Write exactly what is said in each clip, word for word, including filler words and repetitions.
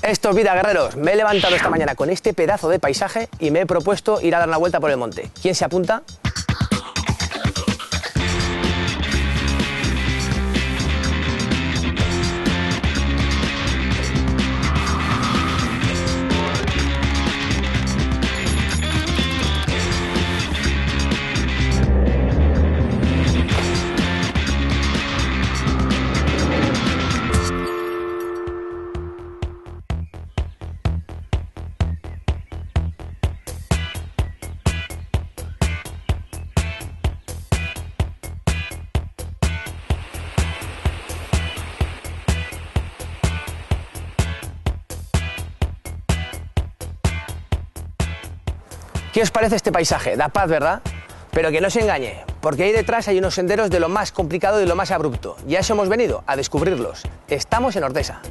Esto es vida, guerreros. Me he levantado esta mañana con este pedazo de paisaje y me he propuesto ir a dar una vuelta por el monte. ¿Quién se apunta? ¿Qué os parece este paisaje? Da paz, ¿verdad? Pero que no se engañe, porque ahí detrás hay unos senderos de lo más complicado y de lo más abrupto. Y a eso hemos venido, a descubrirlos. Estamos en Ordesa.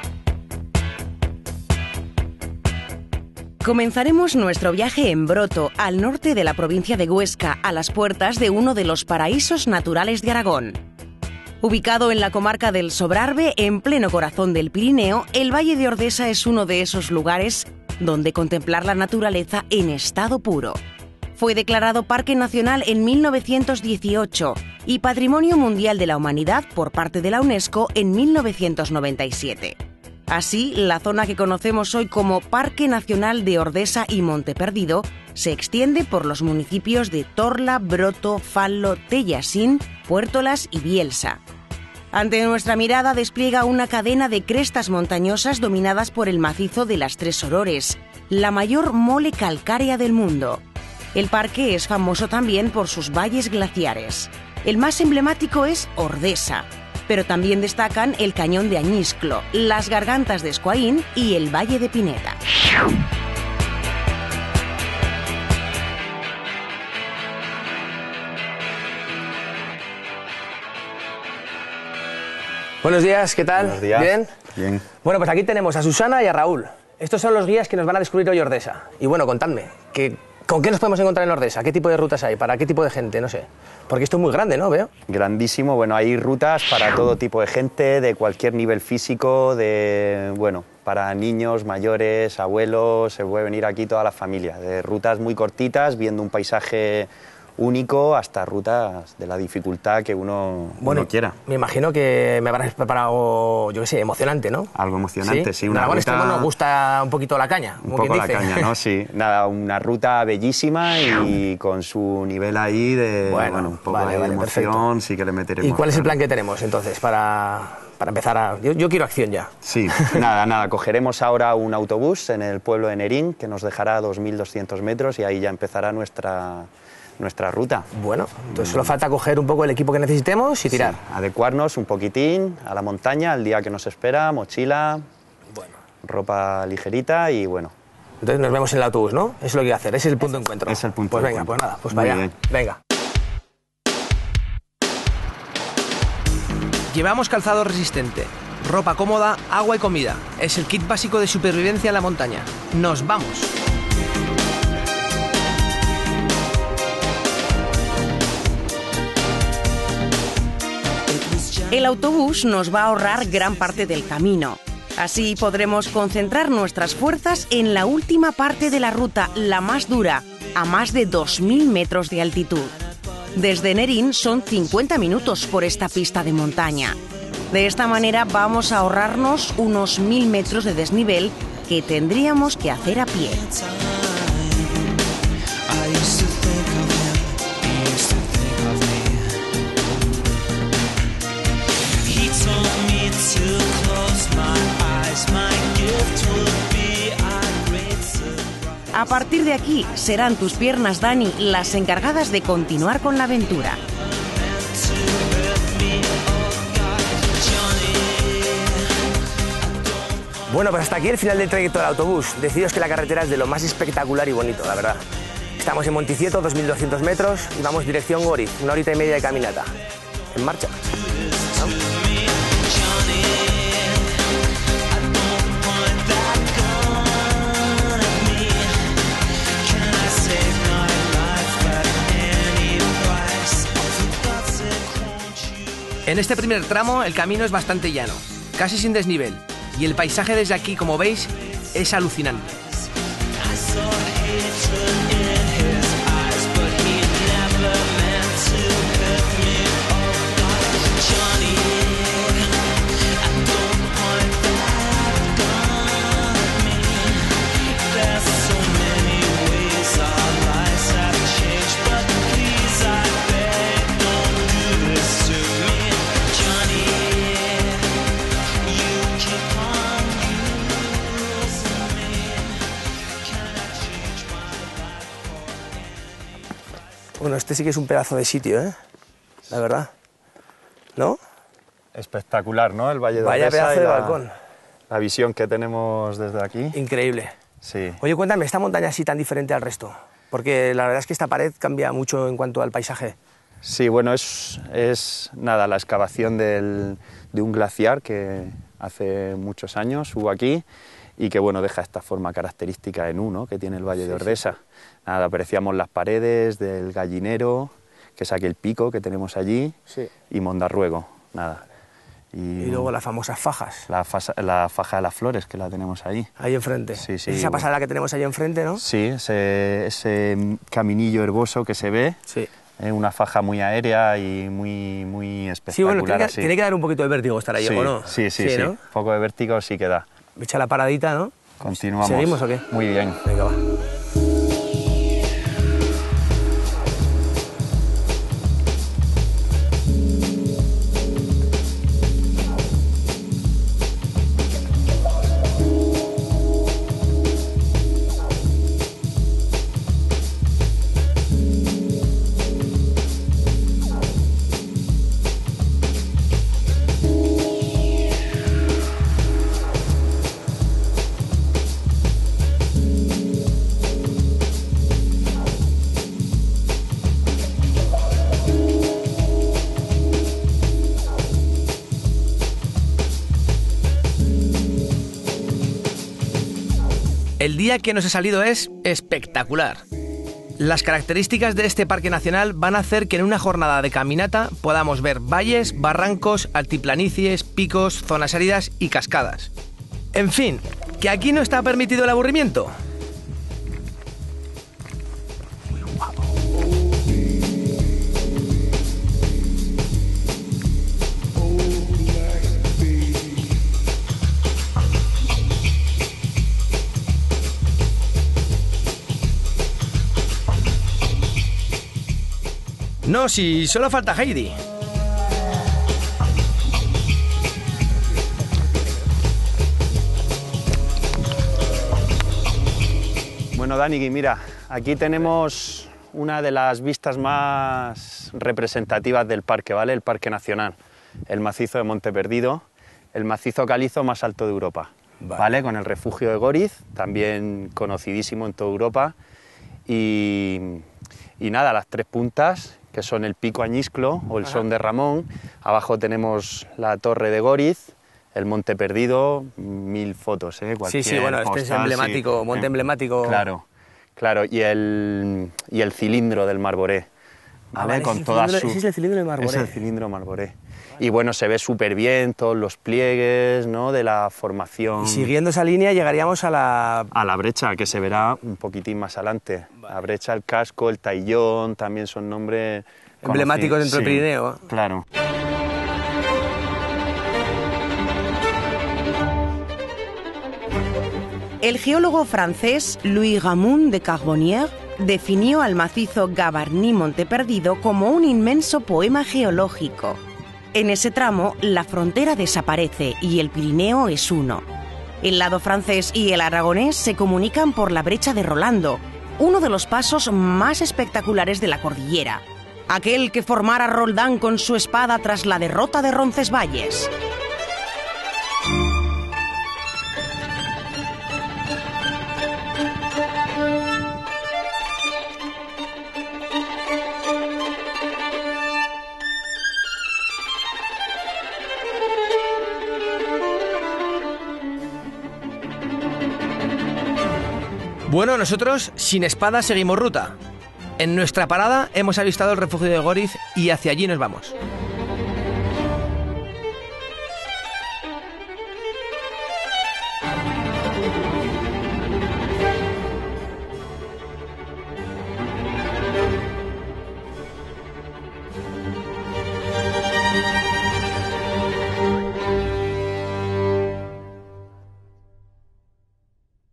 Comenzaremos nuestro viaje en Broto, al norte de la provincia de Huesca, a las puertas de uno de los paraísos naturales de Aragón. Ubicado en la comarca del Sobrarbe, en pleno corazón del Pirineo, el Valle de Ordesa es uno de esos lugares donde contemplar la naturaleza en estado puro. Fue declarado Parque Nacional en mil novecientos dieciocho y Patrimonio Mundial de la Humanidad por parte de la UNESCO en mil novecientos noventa y siete. Así, la zona que conocemos hoy como Parque Nacional de Ordesa y Monte Perdido se extiende por los municipios de Torla, Broto, Fallo, Tellasín, Puertolas y Bielsa. Ante nuestra mirada despliega una cadena de crestas montañosas dominadas por el macizo de las Tres Sorores, la mayor mole calcárea del mundo. El parque es famoso también por sus valles glaciares. El más emblemático es Ordesa, pero también destacan el Cañón de Añisclo, las Gargantas de Escuaín y el Valle de Pineta. Buenos días, ¿qué tal? Buenos días. ¿Bien? Bien. Bueno, pues aquí tenemos a Susana y a Raúl. Estos son los guías que nos van a descubrir hoy Ordesa. Y bueno, contadme, ¿qué, ¿con qué nos podemos encontrar en Ordesa? ¿Qué tipo de rutas hay? ¿Para qué tipo de gente? No sé. Porque esto es muy grande, ¿no? Veo. Grandísimo. Bueno, hay rutas para todo tipo de gente, de cualquier nivel físico, de, bueno, para niños, mayores, abuelos, se puede venir aquí toda la familia. De rutas muy cortitas, viendo un paisaje único, hasta rutas de la dificultad que uno, bueno, uno quiera. Me imagino que me habrás preparado, yo qué sé, emocionante, ¿no? Algo emocionante, sí. sí una en Aragón ruta... este, nos gusta un poquito la caña, Un como poco la dice. caña, ¿no? Sí. Nada, una ruta bellísima y con su nivel ahí de, bueno, bueno un poco vale, de vale, emoción, perfecto. sí que le meteremos. ¿Y cuál es el plan que tenemos entonces para, para empezar a...? Yo, yo quiero acción ya. Sí, nada, nada, cogeremos ahora un autobús en el pueblo de Nerín que nos dejará a dos mil doscientos metros y ahí ya empezará nuestra... nuestra ruta. Bueno, entonces solo falta coger un poco el equipo que necesitemos y tirar. Sí, adecuarnos un poquitín a la montaña, al día que nos espera, mochila, bueno, ropa ligerita y bueno. Entonces nos vemos en el autobús, ¿no? Eso es lo que hay que hacer, ese es el punto de encuentro. Es el punto Pues de venga, encuentro. pues nada, pues Muy para allá. bien. Venga. Llevamos calzado resistente, ropa cómoda, agua y comida. Es el kit básico de supervivencia en la montaña. ¡Nos vamos! El autobús nos va a ahorrar gran parte del camino. Así podremos concentrar nuestras fuerzas en la última parte de la ruta, la más dura, a más de dos mil metros de altitud. Desde Nerín son cincuenta minutos por esta pista de montaña. De esta manera vamos a ahorrarnos unos mil metros de desnivel que tendríamos que hacer a pie. A partir de aquí, serán tus piernas, Dani, las encargadas de continuar con la aventura. Bueno, pues hasta aquí el final del trayecto del autobús. Deciros que la carretera es de lo más espectacular y bonito, la verdad. Estamos en Monticieto, dos mil doscientos metros, y vamos dirección Goriz, una horita y media de caminata. En marcha. ¿No? En este primer tramo el camino es bastante llano, casi sin desnivel. y el paisaje desde aquí, como veis, es alucinante. Bueno, este sí que es un pedazo de sitio, ¿eh? La verdad. ¿No? Espectacular, ¿no? El Valle de Vaya Ordesa pedazo y de la, balcón. la visión que tenemos desde aquí. Increíble. Sí. Oye, cuéntame, ¿esta montaña así tan diferente al resto? Porque la verdad es que esta pared cambia mucho en cuanto al paisaje. Sí, bueno, es, es nada, la excavación del, de un glaciar que hace muchos años hubo aquí y que bueno, deja esta forma característica en U, ¿no?, que tiene el Valle Sí, de Ordesa. Sí. Nada, apreciamos las paredes del Gallinero, que es aquel pico que tenemos allí, Sí. y Mondarruego, nada. Y, y luego las famosas fajas. La, fasa, la faja de las flores, que la tenemos ahí. Ahí enfrente. Sí, sí. Es esa pasada que tenemos ahí enfrente, ¿no? Sí, ese, ese caminillo herboso que se ve. Sí. Es una faja muy aérea y muy, muy espectacular. Sí, bueno, tiene que, así. tiene que dar un poquito de vértigo estar ahí, sí, ¿o no? Sí, sí, sí. ¿no? Un poco de vértigo sí que da. Echa la paradita, ¿no? Continuamos. ¿Seguimos o qué? Muy bien. Venga, va. El día que nos ha salido es espectacular. Las características de este parque nacional van a hacer que en una jornada de caminata podamos ver valles, barrancos, altiplanicies, picos, zonas áridas y cascadas. En fin, que aquí no está permitido el aburrimiento. No, si solo falta Heidi. Bueno, Dani, mira, aquí tenemos una de las vistas más representativas del parque, ¿vale? El Parque Nacional, el macizo de Monte Perdido, el macizo calizo más alto de Europa, ¿vale? ¿Vale? Con el refugio de Goriz, también conocidísimo en toda Europa, y, y nada, las tres puntas, que son el Pico Añisclo o el Ajá. Son de Ramón. Abajo tenemos la Torre de Goriz, el Monte Perdido, mil fotos, ¿eh? Cualquier sí, sí, bueno, postal, este es emblemático, sí, monte emblemático. Claro, claro, y el, y el cilindro del Marboré, ¿vale? Ah, vale, con es todas cilindro, su... ese es el cilindro del Marboré. Es el cilindro Marboré. Y bueno, se ve súper bien todos los pliegues, ¿no?, de la formación. Y siguiendo esa línea llegaríamos a la... A la brecha, que se verá un poquitín más adelante. Vale. La brecha, el casco, el taillón, también son nombres... emblemáticos dentro sí, del Pirineo. Claro. El geólogo francés Louis Ramon de Carbonnière definió al macizo Gavarnie-Monte Perdido como un inmenso poema geológico. En ese tramo, la frontera desaparece y el Pirineo es uno. El lado francés y el aragonés se comunican por la brecha de Rolando, uno de los pasos más espectaculares de la cordillera, aquel que formara Roldán con su espada tras la derrota de Roncesvalles. Bueno, nosotros sin espada seguimos ruta. En nuestra parada hemos avistado el refugio de Goriz y hacia allí nos vamos.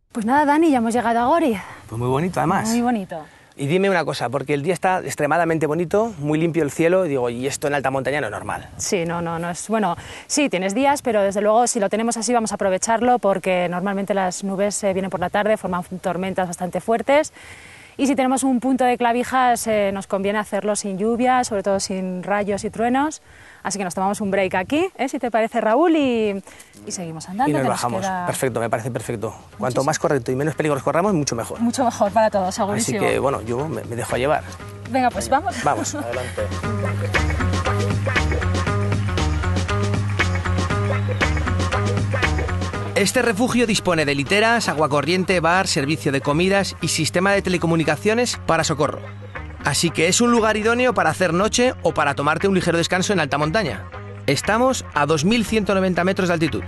Pues nada, Dani, ya hemos llegado a Goriz. Pues muy bonito, además. Muy bonito. Y dime una cosa, porque el día está extremadamente bonito, muy limpio el cielo, y digo, y esto en alta montaña no es normal. Sí, no, no, no es... Bueno, sí, tienes días, pero desde luego si lo tenemos así vamos a aprovecharlo, porque normalmente las nubes eh, vienen por la tarde, forman tormentas bastante fuertes, y si tenemos un punto de clavijas eh, nos conviene hacerlo sin lluvia, sobre todo sin rayos y truenos, así que nos tomamos un break aquí, ¿eh? Si te parece, Raúl, y, y seguimos andando. Y nos que bajamos, queda... perfecto, me parece perfecto. Cuanto más correcto y menos peligros corramos, mucho mejor. Mucho mejor para todos, segurísimo. Así que, bueno, yo me, me dejo llevar. Venga, pues vamos. Vamos, adelante. Este refugio dispone de literas, agua corriente, bar, servicio de comidas y sistema de telecomunicaciones para socorro. Así que es un lugar idóneo para hacer noche o para tomarte un ligero descanso en alta montaña. Estamos a dos mil ciento noventa metros de altitud.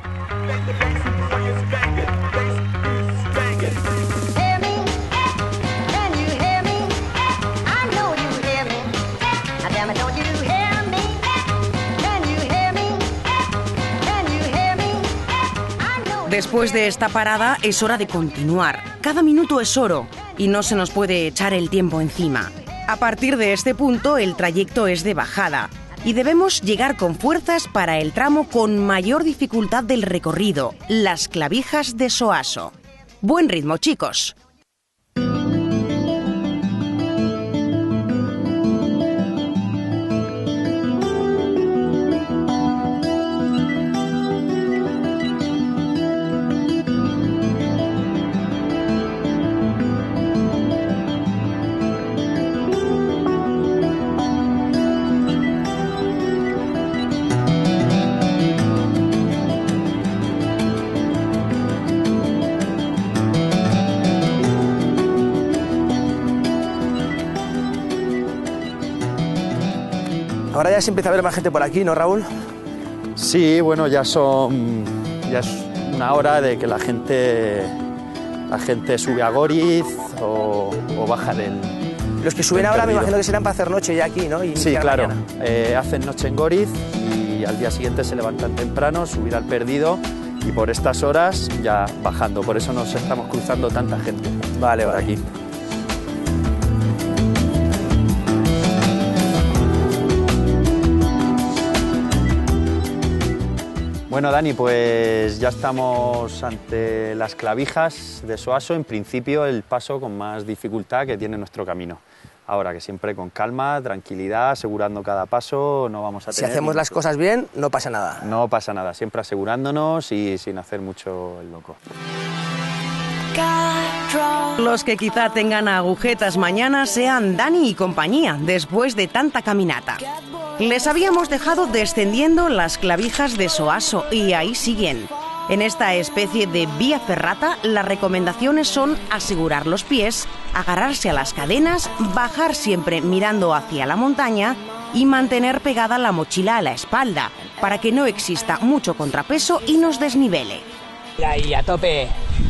Después de esta parada es hora de continuar. Cada minuto es oro y no se nos puede echar el tiempo encima. A partir de este punto el trayecto es de bajada y debemos llegar con fuerzas para el tramo con mayor dificultad del recorrido, las clavijas de Soaso. Buen ritmo, chicos. Ahora ya se empieza a ver más gente por aquí, ¿no, Raúl? Sí, bueno, ya son... ya es una hora de que la gente... la gente sube a Goriz o, o baja del... Los que suben ahora me imagino que serán para hacer noche ya aquí, ¿no? Y sí, claro. Eh, hacen noche en Goriz y al día siguiente se levantan temprano, subir al Perdido y por estas horas ya bajando. Por eso nos estamos cruzando tanta gente. Vale, por vale. aquí. Bueno, Dani, pues ya estamos ante las clavijas de Soaso, en principio el paso con más dificultad que tiene nuestro camino. Ahora que siempre con calma, tranquilidad, asegurando cada paso, no vamos a tener... Si hacemos las cosas bien, no pasa nada. No pasa nada, siempre asegurándonos y sin hacer mucho el loco. Los que quizá tengan agujetas mañana sean Dani y compañía, después de tanta caminata. Les habíamos dejado descendiendo las clavijas de Soaso y ahí siguen. En esta especie de vía ferrata, las recomendaciones son asegurar los pies, agarrarse a las cadenas, bajar siempre mirando hacia la montaña y mantener pegada la mochila a la espalda, para que no exista mucho contrapeso y nos desnivele. Y ahí, a tope.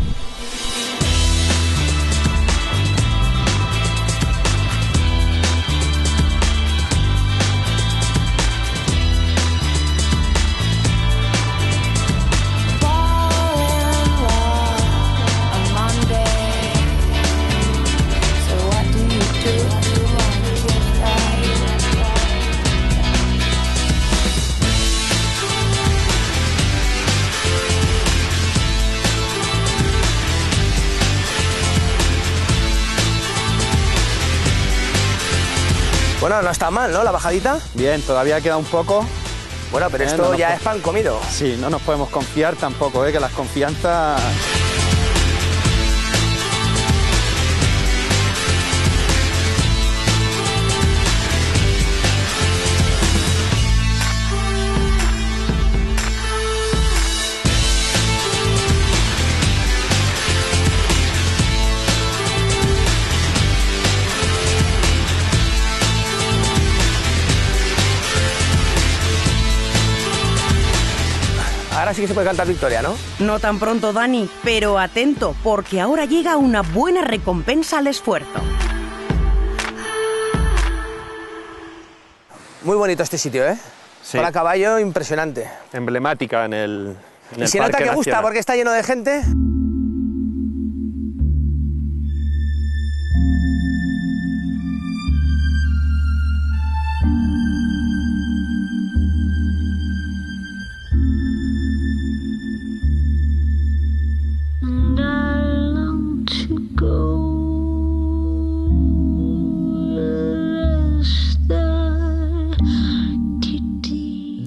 Bueno, no está mal, ¿no? La bajadita. Bien, todavía queda un poco. Bueno, pero Eh, esto no nos ya po- es pan comido. Sí, no nos podemos confiar tampoco, ¿eh? Que las confianzas... Ahora sí que se puede cantar victoria, ¿no? No tan pronto, Dani, pero atento, porque ahora llega una buena recompensa al esfuerzo. Muy bonito este sitio, ¿eh? Sí. Para caballo, impresionante. emblemática en el, en Y el se nota Parque que gusta Nacional. porque está lleno de gente.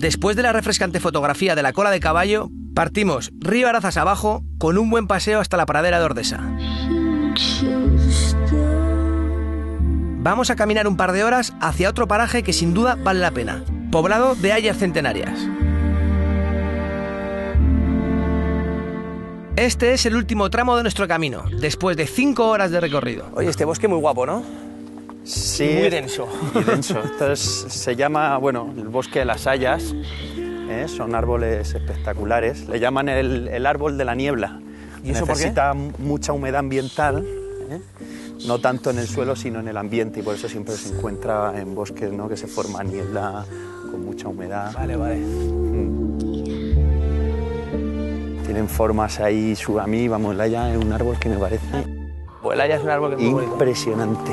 Después de la refrescante fotografía de la cola de caballo, partimos río Arazas abajo con un buen paseo hasta la pradera de Ordesa. Vamos a caminar un par de horas hacia otro paraje que sin duda vale la pena, poblado de hayas centenarias. Este es el último tramo de nuestro camino, después de cinco horas de recorrido. Oye, este bosque muy guapo, ¿no? Sí, muy denso. Muy denso. Esto es, se llama, bueno, el bosque de las hayas. ¿eh? Son árboles espectaculares. Le llaman el, el árbol de la niebla. ¿Y eso por qué? Necesita mucha humedad ambiental, ¿eh? no tanto en el suelo, sino en el ambiente, y por eso siempre se encuentra en bosques, ¿no? que se forma niebla con mucha humedad. Vale, vale. Mm. Tienen formas ahí, su, a mí, vamos, la haya es un árbol que me parece Pues el haya es un árbol que es muy bonito. impresionante.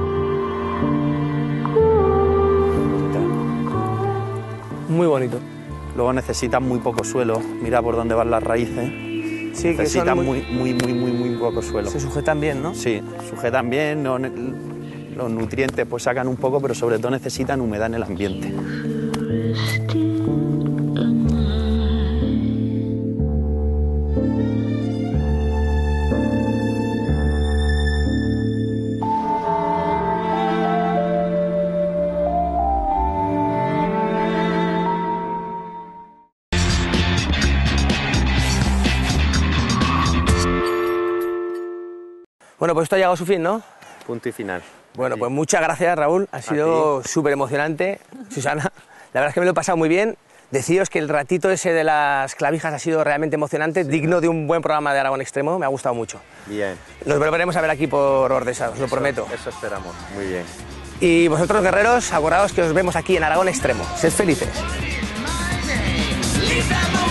Muy bonito. Luego necesitan muy poco suelo, mira por dónde van las raíces. Sí, que necesitan son muy, muy, muy, muy, muy poco suelo. Se sujetan bien, ¿no? Sí, sujetan bien, no, los nutrientes pues sacan un poco, pero sobre todo necesitan humedad en el ambiente. Bueno, pues esto ha llegado a su fin, ¿no? Punto y final. Bueno, pues muchas gracias, Raúl. Ha sido súper emocionante. Susana, la verdad es que me lo he pasado muy bien. Deciros que el ratito ese de las clavijas ha sido realmente emocionante, sí, digno de un buen programa de Aragón Extremo. Me ha gustado mucho. Bien. Nos volveremos a ver aquí por Ordesa, os lo eso, prometo. Eso esperamos. Muy bien. Y vosotros, guerreros, acordaos que os vemos aquí en Aragón Extremo. Sed felices.